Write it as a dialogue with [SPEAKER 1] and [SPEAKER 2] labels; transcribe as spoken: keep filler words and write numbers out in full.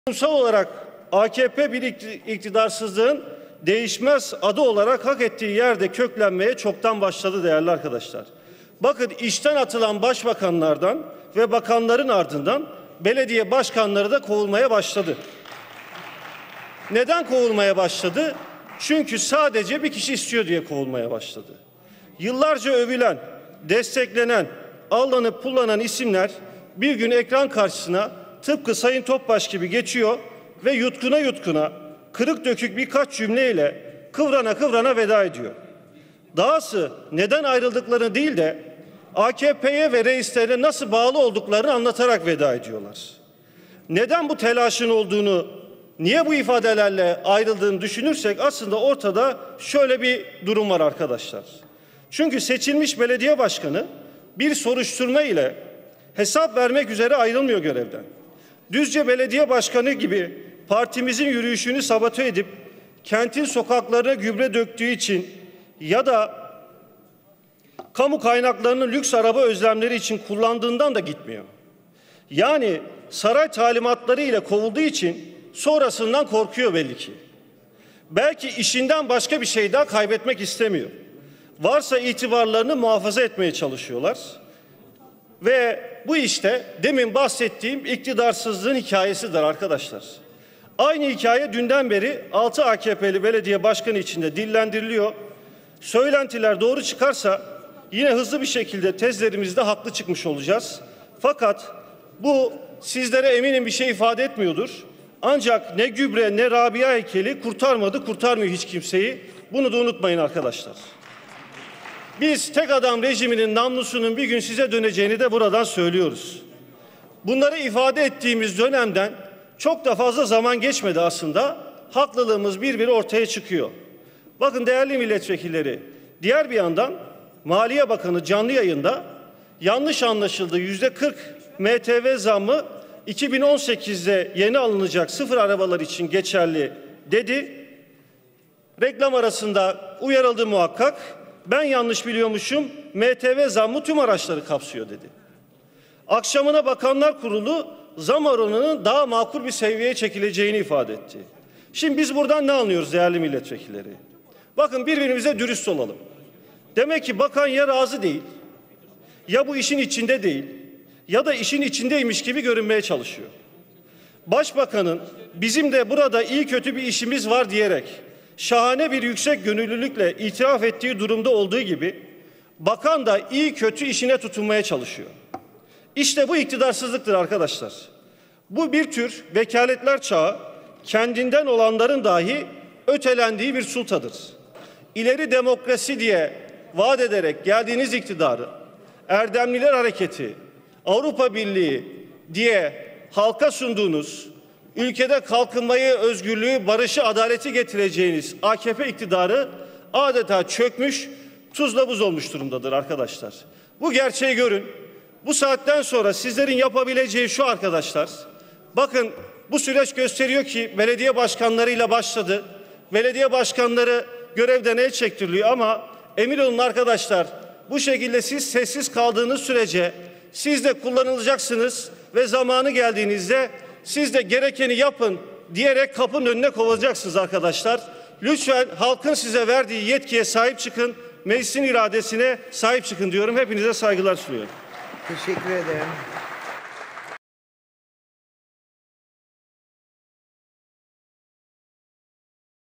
[SPEAKER 1] Toplumsal olarak A K P bir iktidarsızlığın değişmez adı olarak hak ettiği yerde köklenmeye çoktan başladı değerli arkadaşlar. Bakın, işten atılan başbakanlardan ve bakanların ardından belediye başkanları da kovulmaya başladı. Neden kovulmaya başladı? Çünkü sadece bir kişi istiyor diye kovulmaya başladı. Yıllarca övülen, desteklenen, allanıp pullanan isimler bir gün ekran karşısına tıpkı Sayın Topbaş gibi geçiyor ve yutkuna yutkuna, kırık dökük birkaç cümleyle kıvrana kıvrana veda ediyor. Dahası neden ayrıldıklarını değil de A K P'ye ve reislerine nasıl bağlı olduklarını anlatarak veda ediyorlar. Neden bu telaşın olduğunu, niye bu ifadelerle ayrıldığını düşünürsek aslında ortada şöyle bir durum var arkadaşlar. Çünkü seçilmiş belediye başkanı bir soruşturma ile hesap vermek üzere ayrılmıyor görevden. Düzce Belediye Başkanı gibi partimizin yürüyüşünü sabote edip kentin sokaklarına gübre döktüğü için ya da kamu kaynaklarını lüks araba özlemleri için kullandığından da gitmiyor. Yani saray talimatları ile kovulduğu için sonrasından korkuyor belli ki. Belki işinden başka bir şey daha kaybetmek istemiyor. Varsa itibarlarını muhafaza etmeye çalışıyorlar. Ve bu işte demin bahsettiğim iktidarsızlığın hikayesidir arkadaşlar. Aynı hikaye dünden beri altı A K P'li belediye başkanı içinde dillendiriliyor. Söylentiler doğru çıkarsa yine hızlı bir şekilde tezlerimizde haklı çıkmış olacağız. Fakat bu sizlere eminim bir şey ifade etmiyordur. Ancak ne gübre ne Rabia heykeli kurtarmadı, kurtarmıyor hiç kimseyi. Bunu da unutmayın arkadaşlar. Biz tek adam rejiminin namlusunun bir gün size döneceğini de buradan söylüyoruz. Bunları ifade ettiğimiz dönemden çok da fazla zaman geçmedi aslında. Haklılığımız bir bir ortaya çıkıyor. Bakın değerli milletvekilleri, diğer bir yandan Maliye Bakanı canlı yayında yanlış anlaşıldı yüzde kırk M T V zammı iki bin on sekizde yeni alınacak sıfır arabalar için geçerli dedi. Reklam arasında uyarıldı muhakkak. Ben yanlış biliyormuşum, M T V zammı tüm araçları kapsıyor dedi. Akşamına Bakanlar Kurulu zam oranının daha makul bir seviyeye çekileceğini ifade etti. Şimdi biz buradan ne anlıyoruz değerli milletvekilleri? Bakın, birbirimize dürüst olalım. Demek ki bakan ya razı değil, ya bu işin içinde değil, ya da işin içindeymiş gibi görünmeye çalışıyor. Başbakanın bizim de burada iyi kötü bir işimiz var diyerek şahane bir yüksek gönüllülükle itiraf ettiği durumda olduğu gibi bakan da iyi kötü işine tutunmaya çalışıyor. İşte bu iktidarsızlıktır arkadaşlar. Bu bir tür vekaletler çağı, kendinden olanların dahi ötelendiği bir sultadır. İleri demokrasi diye vaat ederek geldiğiniz iktidarı, Erdemliler Hareketi, Avrupa Birliği diye halka sunduğunuz, ülkede kalkınmayı, özgürlüğü, barışı, adaleti getireceğiniz A K P iktidarı adeta çökmüş, tuzla buz olmuş durumdadır arkadaşlar. Bu gerçeği görün. Bu saatten sonra sizlerin yapabileceği şu arkadaşlar. Bakın, bu süreç gösteriyor ki belediye başkanlarıyla başladı. Belediye başkanları görevden el çektiriliyor ama emin olun arkadaşlar, bu şekilde siz sessiz kaldığınız sürece siz de kullanılacaksınız ve zamanı geldiğinizde siz de gerekeni yapın diyerek kapının önüne kovulacaksınız arkadaşlar. Lütfen halkın size verdiği yetkiye sahip çıkın, meclisin iradesine sahip çıkın diyorum. Hepinize saygılar sunuyorum.
[SPEAKER 2] Teşekkür ederim.